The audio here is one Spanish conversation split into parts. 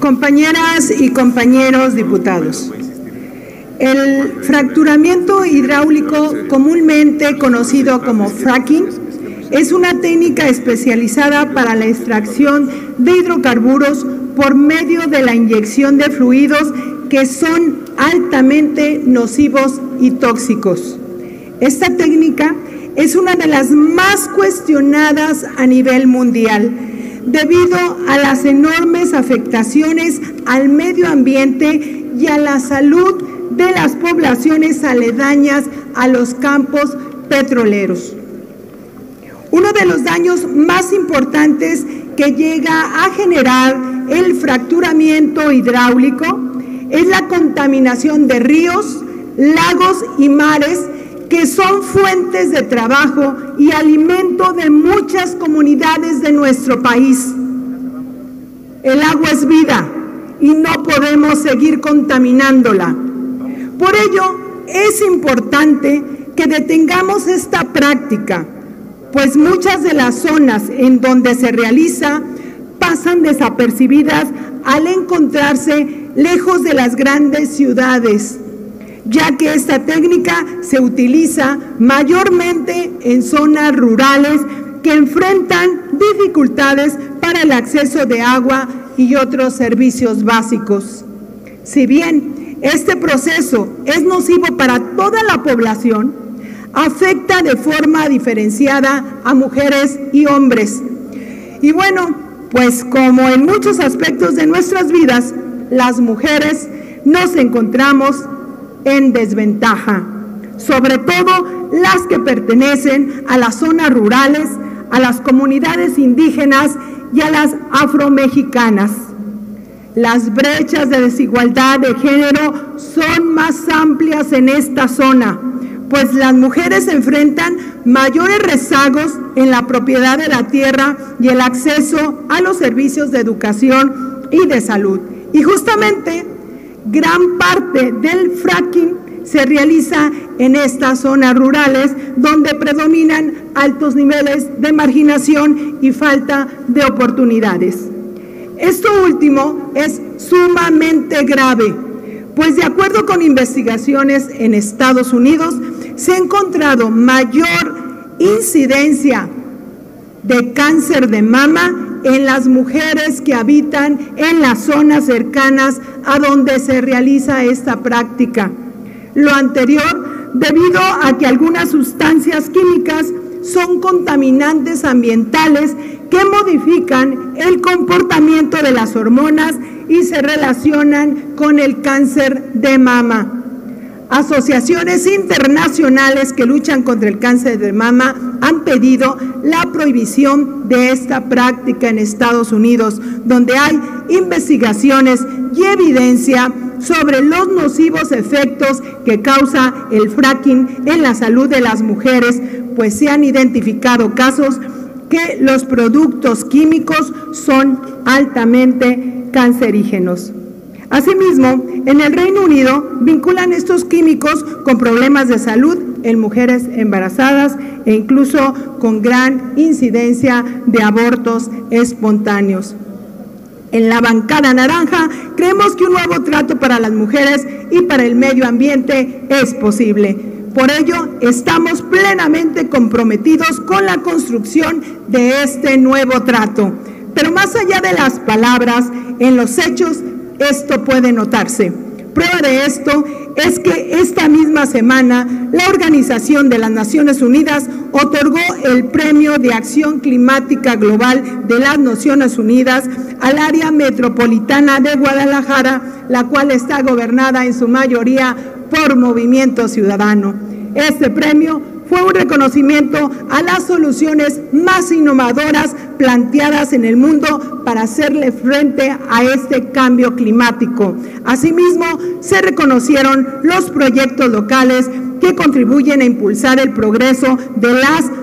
Compañeras y compañeros diputados, el fracturamiento hidráulico, comúnmente conocido como fracking, es una técnica especializada para la extracción de hidrocarburos por medio de la inyección de fluidos que son altamente nocivos y tóxicos. Esta técnica es una de las más cuestionadas a nivel mundial, debido a las enormes afectaciones al medio ambiente y a la salud de las poblaciones aledañas a los campos petroleros. Uno de los daños más importantes que llega a generar el fracturamiento hidráulico es la contaminación de ríos, lagos y mares, que son fuentes de trabajo y alimento de muchas comunidades de nuestro país. El agua es vida y no podemos seguir contaminándola. Por ello, es importante que detengamos esta práctica, pues muchas de las zonas en donde se realiza pasan desapercibidas al encontrarse lejos de las grandes ciudades, ya que esta técnica se utiliza mayormente en zonas rurales que enfrentan dificultades para el acceso de agua y otros servicios básicos. Si bien este proceso es nocivo para toda la población, afecta de forma diferenciada a mujeres y hombres. Y bueno, pues como en muchos aspectos de nuestras vidas, las mujeres nos encontramos en desventaja, sobre todo las que pertenecen a las zonas rurales, a las comunidades indígenas y a las afromexicanas. Las brechas de desigualdad de género son más amplias en esta zona, pues las mujeres enfrentan mayores rezagos en la propiedad de la tierra y el acceso a los servicios de educación y de salud. Y justamente gran parte del fracking se realiza en estas zonas rurales donde predominan altos niveles de marginación y falta de oportunidades. Esto último es sumamente grave, pues de acuerdo con investigaciones en Estados Unidos, se ha encontrado mayor incidencia de cáncer de mama en las mujeres que habitan en las zonas cercanas a donde se realiza esta práctica. Lo anterior debido a que algunas sustancias químicas son contaminantes ambientales que modifican el comportamiento de las hormonas y se relacionan con el cáncer de mama. Asociaciones internacionales que luchan contra el cáncer de mama han pedido la prohibición de esta práctica en Estados Unidos, donde hay investigaciones y evidencia sobre los nocivos efectos que causa el fracking en la salud de las mujeres, pues se han identificado casos que los productos químicos son altamente cancerígenos. Asimismo, en el Reino Unido vinculan estos químicos con problemas de salud en mujeres embarazadas e incluso con gran incidencia de abortos espontáneos. En la bancada naranja creemos que un nuevo trato para las mujeres y para el medio ambiente es posible. Por ello, estamos plenamente comprometidos con la construcción de este nuevo trato. Pero más allá de las palabras, en los hechos, esto puede notarse. Prueba de esto es que esta misma semana la Organización de las Naciones Unidas otorgó el Premio de Acción Climática Global de las Naciones Unidas al área metropolitana de Guadalajara, la cual está gobernada en su mayoría por Movimiento Ciudadano. Este premio fue un reconocimiento a las soluciones más innovadoras planteadas en el mundo para hacerle frente a este cambio climático. Asimismo, se reconocieron los proyectos locales que contribuyen a impulsar el progreso de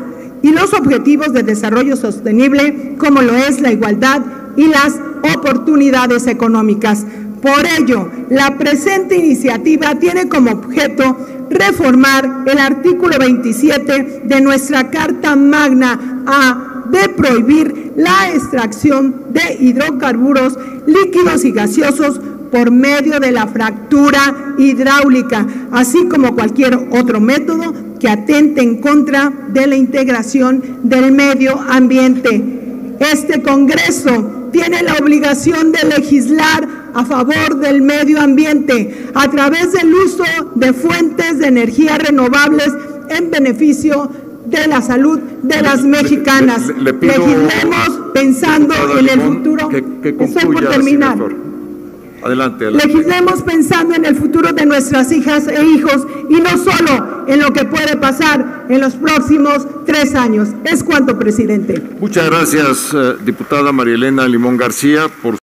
los objetivos de desarrollo sostenible, como lo es la igualdad y las oportunidades económicas. Por ello, la presente iniciativa tiene como objeto reformar el artículo 27 de nuestra Carta Magna a de prohibir la extracción de hidrocarburos líquidos y gaseosos por medio de la fractura hidráulica, así como cualquier otro método que atente en contra de la integración del medio ambiente. Este Congreso tiene la obligación de legislar a favor del medio ambiente a través del uso de fuentes de energía renovables en beneficio de la salud de las mexicanas. Legislemos pensando en el futuro. Estoy por terminar. Adelante. Legislemos pensando en el futuro de nuestras hijas e hijos y no solo en lo que puede pasar en los próximos 3 años. Es cuanto, presidente. Muchas gracias, diputada María Elena Limón García, por